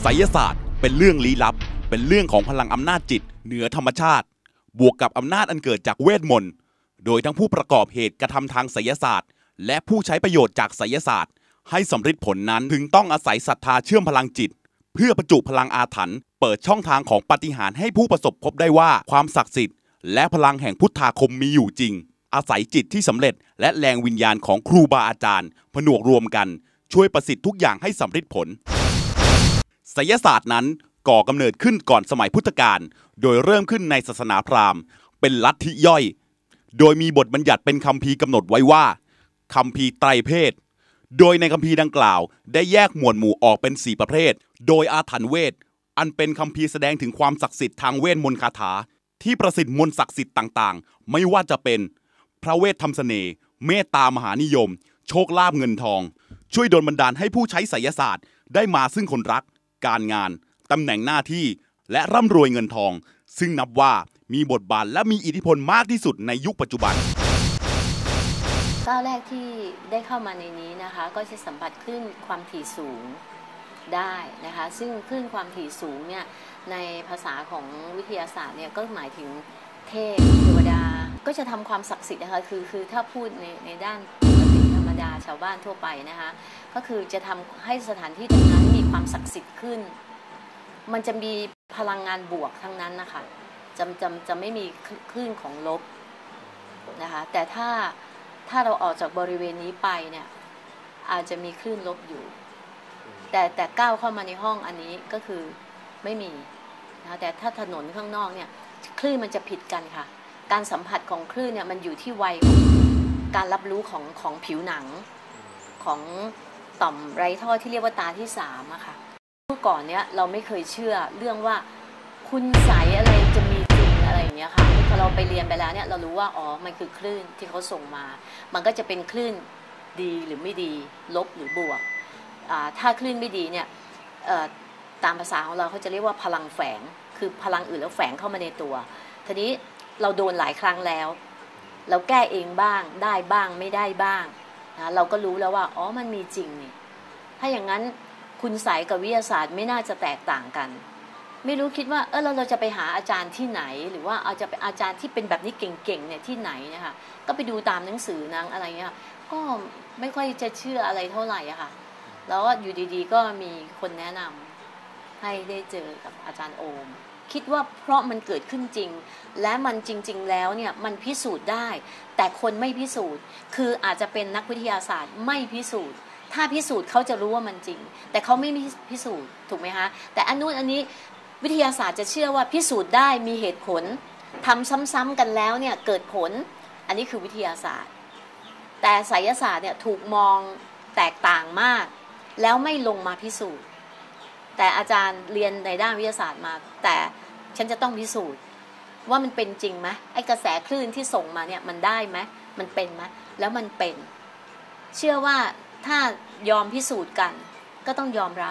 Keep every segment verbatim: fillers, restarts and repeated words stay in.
ไสยศาสตร์เป็นเรื่องลี้ลับเป็นเรื่องของพลังอำนาจจิตเหนือธรรมชาติบวกกับอำนาจอันเกิดจากเวทมนต์โดยทั้งผู้ประกอบเหตุกระทำทางไสยศาสตร์และผู้ใช้ประโยชน์จากไสยศาสตร์ให้สำเร็จผลนั้นถึงต้องอาศัยศรัทธาเชื่อมพลังจิตเพื่อประจุพลังอาถรรพ์เปิดช่องทางของปาฏิหาริย์ให้ผู้ประสบพบได้ว่าความศักดิ์สิทธิ์และพลังแห่งพุทธาคมมีอยู่จริงอาศัยจิตที่สำเร็จและแรงวิญญาณของครูบาอาจารย์ผนวกรวมกันช่วยประสิทธิ์ทุกอย่างให้สำเร็จผลไสยศาสตร์นั้นก่อกำเนิดขึ้นก่อนสมัยพุทธกาลโดยเริ่มขึ้นในศาสนาพราหมณ์เป็นลัทธิย่อยโดยมีบทบัญญัติเป็นคัมภีร์กำหนดไว้ว่าคัมภีร์ไตรเพศโดยในคัมภีร์ดังกล่าวได้แยกหมวดหมู่ออกเป็นสี่ประเภทโดยอาถรรพ์เวทอันเป็นคัมภีร์แสดงถึงความศักดิ์สิทธิ์ทางเวทมนต์คาถาที่ประสิทธิ์มนต์ศักดิ์สิทธิ์ต่างๆไม่ว่าจะเป็นพระเวททำเสน่ห์เมตตามหานิยมโชคลาภเงินทองช่วยดลบันดาลให้ผู้ใช้ไสยศาสตร์ได้มาซึ่งคนรักการงานตำแหน่งหน้าที่และร่ำรวยเงินทองซึ่งนับว่ามีบทบาทและมีอิทธิพลมากที่สุดในยุคปัจจุบันก้าวแรกที่ได้เข้ามาในนี้นะคะก็จะสัมผัสคลื่นความถี่สูงได้นะคะซึ่งคลื่นความถี่สูงเนี่ยในภาษาของวิทยาศาสตร์เนี่ยก็หมายถึงเทพเทวดาก็จะทำความศักดิ์สิทธิ์นะคะคือคือถ้าพูดในในด้านปกติธรรมดาชาวบ้านทั่วไปนะคะก็คือจะทำให้สถานที่ตรงนั้นมีความศักดิ์สิทธิ์ขึ้นมันจะมีพลังงานบวกทั้งนั้นนะคะจะจะจะไม่มีคลื่นของลบนะคะแต่ถ้าถ้าเราออกจากบริเวณนี้ไปเนี่ยอาจจะมีคลื่นลบอยู่แต่แต่ก้าวเข้ามาในห้องอันนี้ก็คือไม่มีนะคะแต่ถ้าถนนข้างนอกเนี่ยคลื่นมันจะผิดกันค่ะการสัมผัสของคลื่นเนี่ยมันอยู่ที่วัยของการรับรู้ของของผิวหนังของต่อมไรท่อที่เรียกว่าตาที่สามอะค่ะเมื่อก่อนเนี้ยเราไม่เคยเชื่อเรื่องว่าคุณใสอะไรจะมีจริงอะไรอย่างเงี้ยค่ะพอเราไปเรียนไปแล้วเนี่ยเรารู้ว่าอ๋อมันคือคลื่นที่เขาส่งมามันก็จะเป็นคลื่นดีหรือไม่ดีลบหรือบวกถ้าคลื่นไม่ดีเนี่ยตามภาษาของเราเขาจะเรียกว่าพลังแฝงคือพลังอื่นแล้วแฝงเข้ามาในตัวทีนี้เราโดนหลายครั้งแล้วเราแก้เองบ้างได้บ้างไม่ได้บ้างนะเราก็รู้แล้วว่าอ๋อมันมีจริงนี่ถ้าอย่างนั้นคุณไสยกับวิทยาศาสตร์ไม่น่าจะแตกต่างกันไม่รู้คิดว่าเออเราเราจะไปหาอาจารย์ที่ไหนหรือว่าเอาจะไปอาจารย์ที่เป็นแบบนี้เก่งๆเนี่ยที่ไหนนะคะก็ไปดูตามหนังสือนังอะไรเงี้ยก็ไม่ค่อยจะเชื่ออะไรเท่าไหร่อะค่ะแล้วอยู่ดีๆก็มีคนแนะนำให้ได้เจอกับอาจารย์โอมคิดว่าเพราะมันเกิดขึ้นจริงและมันจริงๆแล้วเนี่ยมันพิสูจน์ได้แต่คนไม่พิสูจน์คืออาจจะเป็นนักวิทยาศาสตร์ไม่พิสูจน์ถ้าพิสูจน์เขาจะรู้ว่ามันจริงแต่เขาไม่พิสูจน์ถูกไหมคะแต่อันนู้นอันนี้วิทยาศาสตร์จะเชื่อว่าพิสูจน์ได้มีเหตุผลทำซ้ำๆกันแล้วเนี่ยเกิดผลอันนี้คือวิทยาศาสตร์แต่ไสยศาสตร์เนี่ยถูกมองแตกต่างมากแล้วไม่ลงมาพิสูจน์แต่อาจารย์เรียนในด้านวิทยาศาสตร์มาแต่ฉันจะต้องพิสูจน์ว่ามันเป็นจริงไหมไอ้กระแสคลื่นที่ส่งมาเนี่ยมันได้ไหมมันเป็นไหมแล้วมันเป็นเชื่อว่าถ้ายอมพิสูจน์กันก็ต้องยอมรับ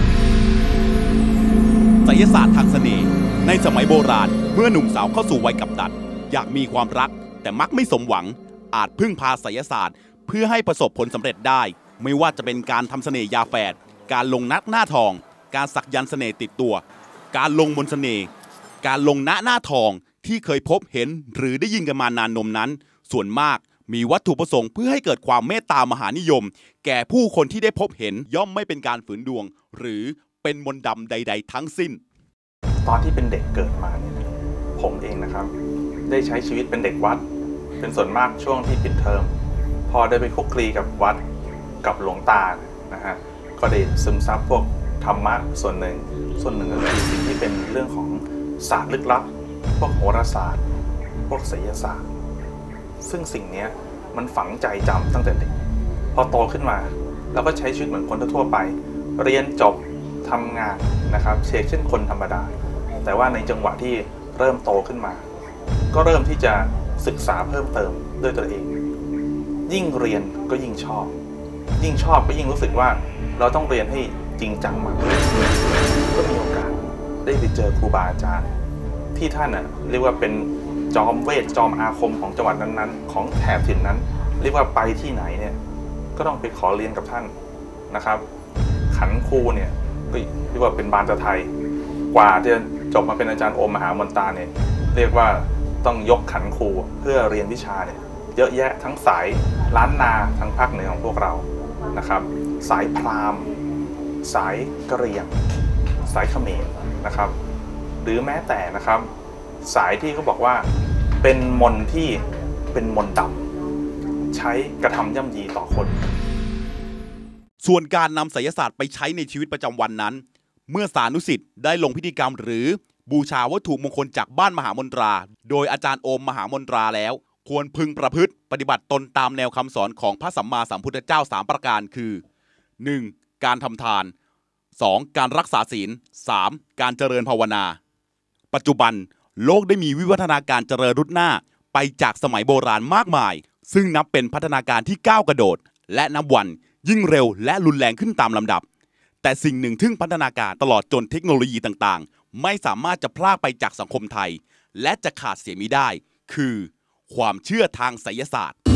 ไสยศาสตร์ทางเสน่ห์ในสมัยโบราณเมื่อหนุ่มสาวเข้าสู่วัยกับดักอยากมีความรักแต่มักไม่สมหวังอาจพึ่งพาไสยศาสตร์เพื่อให้ประสบผลสำเร็จได้ไม่ว่าจะเป็นการทำเสน่ห์ยาแฝดการลงนักหน้าทองการสักยันต์เสน่ห์ติดตัวการลงมนต์เสน่ห์การลงณหน้าทองที่เคยพบเห็นหรือได้ยินกันมานานนมนั้นส่วนมากมีวัตถุประสงค์เพื่อให้เกิดความเมตตามหานิยมแก่ผู้คนที่ได้พบเห็นย่อมไม่เป็นการฝืนดวงหรือเป็นมนต์ดำใดๆทั้งสิ้นตอนที่เป็นเด็กเกิดมาเนี่ยผมเองนะครับได้ใช้ชีวิตเป็นเด็กวัดเป็นส่วนมากช่วงที่ปิดเทอมพอได้ไปคลุกคลีกับวัดกับหลวงตานะฮะก็ได้ซึมซับพวกธรรมะส่วนหนึ่งส่วนหนึ่งก็คือสิ่งที่เป็นเรื่องของศาสตร์ลึกลับพวกโหราศาสตร์พวกไสยศาสตร์ซึ่งสิ่งนี้มันฝังใจจำตั้งแต่เด็กพอโตขึ้นมาเราก็ใช้ชีวิตเหมือนคนทั่วไปเรียนจบทำงานนะครับเช่นเช่นคนธรรมดาแต่ว่าในจังหวะที่เริ่มโตขึ้นมาก็เริ่มที่จะศึกษาเพิ่มเติมด้วยตัวเองยิ่งเรียนก็ยิ่งชอบยิ่งชอบก็ยิ่งรู้สึกว่าเราต้องเรียนให้จริงจังมากก็มีโอกาสได้ไปเจอครูบาอาจารย์ที่ท่านน่ะเรียกว่าเป็นจอมเวทจอมอาคมของจังหวัดนั้นๆของแถบถิ่นนั้นเรียกว่าไปที่ไหนเนี่ยก็ต้องไปขอเรียนกับท่านนะครับขันครูเนี่ยเรียกว่าเป็นบานตะไทยกว่าจะจบมาเป็นอาจารย์โอมมหามนตราเนี่ยเรียกว่าต้องยกขันครูเพื่อเรียนวิชาเนี่ยเยอะแยะทั้งสายล้านนาทางภาคเหนือของพวกเรานะครับสายพราหมณ์สายกะเหรี่ยงสายเขมรนะครับหรือแม้แต่นะครับสายที่เขาบอกว่าเป็นมนต์ที่เป็นมนต์ดำใช้กระทำย่ำยีต่อคนส่วนการนำไสยศาสตร์ไปใช้ในชีวิตประจำวันนั้นเมื่อสานุสิทธิ์ได้ลงพิธีกรรมหรือบูชาวัตถุมงคลจากบ้านมหามนตราโดยอาจารย์โอมมหามนตราแล้วควรพึงประพฤติปฏิบัติตนตามแนวคำสอนของพระสัมมาสัมพุทธเจ้าสามประการคือ หนึ่ง. การทำทาน สอง. การรักษาศีล สาม. การเจริญภาวนาปัจจุบันโลกได้มีวิวัฒนาการเจริญรุดหน้าไปจากสมัยโบราณมากมายซึ่งนับเป็นพัฒนาการที่ก้าวกระโดดและนับวันยิ่งเร็วและรุนแรงขึ้นตามลำดับแต่สิ่งหนึ่งที่พัฒนาการตลอดจนเทคโนโลยีต่างๆไม่สามารถจะพรากไปจากสังคมไทยและจะขาดเสียมิได้คือความเชื่อทางไสยศาสตร์